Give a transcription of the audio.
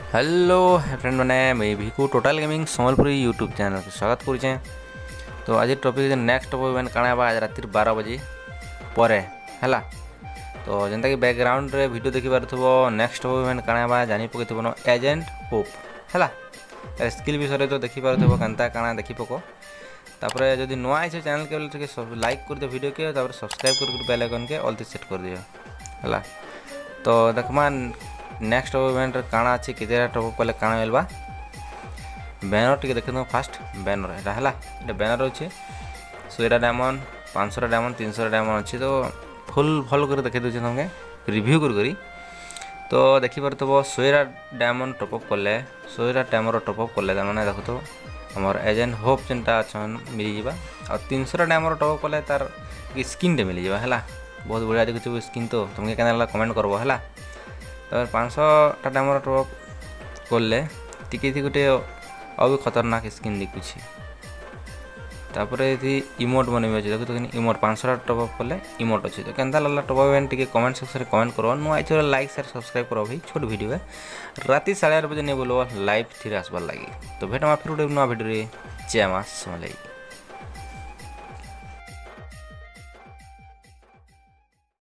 Hello friend मैंने मैं भी को total gaming Sambalpuri YouTube channel के स्वागत करुचे। तो आज टॉपिक नेक्स्ट इवेंट काଣା बा आज रात 12 बजे पर है। तो जनता कि बैकग्राउंड रे वीडियो देखि पारथबो नेक्स्ट इवेंट काଣା बा जानि पकेथबो न एजेंट होप है स्किल विषय तो देखि पारथबो कांता काଣା देखि पको। तापर जदि नुआ आइछ चैनल के सब लाइक कर दियो वीडियो के तापर सब्सक्राइब कर बेल आइकन के ऑल सेट कर दियो है। तो देखमा नेक्स्ट इवेंट काଣା अच्छे कितना टॉप कले काଣା मिलवा बैनर टी देख फास्ट बैनर है बैनर अच्छे 100 डायमंड 500 डायमंड 300 डायमंड अच्छे। तो फुल भल कर देखे दूसरे तुमके रिव्यू कर तो देखिपार तो 100 डायमंड टॉपअप कले 100 टाइमर टॉपअप कले मैंने देख तो आम एजेंट होप जेनटा अच्छा मिल जावा और 300 डायमंड टॉपअप कले तार स्किन टे मिल जावा है। बहुत बढ़िया देखुच स्किन तो तुमके क्या कमेंट करबो है। तो 500 डायमंड टॉप कले टिके गोटे और भी खतरनाक स्किन दिखुची। तापर ये इमोट बन भी अच्छे देख इमोट 500 टॉप कले इमोट अच्छे। तो क्या लगला टॉप इवेंट टे कमेंट सेक्शन में कमेंट करो नुआ आई लाइक शेयर सब्सक्राइब करो भाई। छोट वीडियो है राति 8:30 बजे नहीं बोलो लाइव थी आसबार लगी। तो भेट फिर गोटे नुआ वीडियो जय मां समलाई।